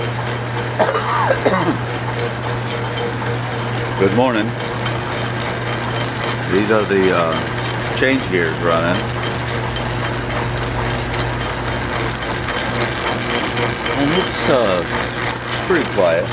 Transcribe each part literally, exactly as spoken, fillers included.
Good morning. These are the uh, change gears running. And it's uh, pretty quiet.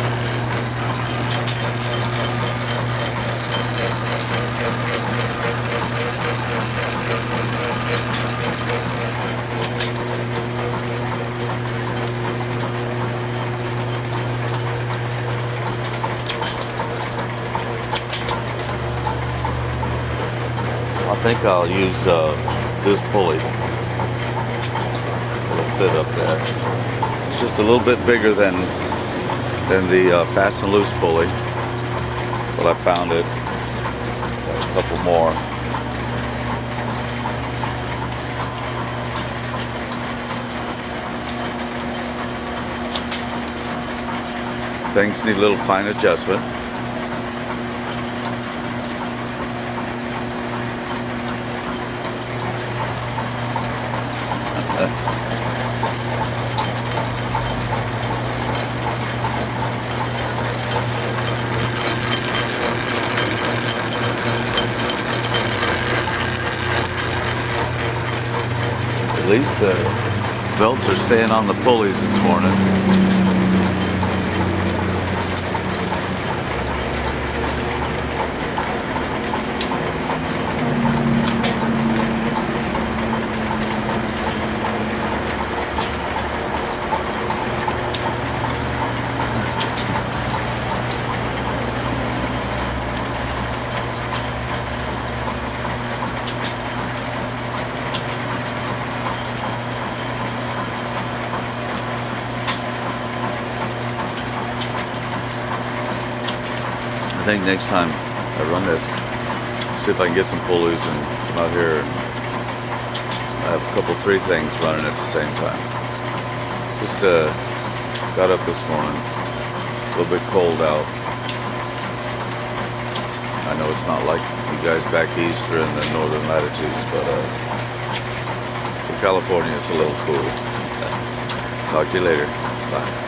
I think I'll use uh, this pulley. It'll fit up there. It's just a little bit bigger than than the uh, fast and loose pulley, but I found it. Got a couple more. Things need a little fine adjustment. At least the belts are staying on the pulleys this morning. I think next time I run this, see if I can get some pulleys and come out here and I have a couple, three things running at the same time. Just uh, got up this morning, a little bit cold out. I know it's not like you guys back east or in the northern latitudes, but uh, in California it's a little cool. Talk to you later. Bye.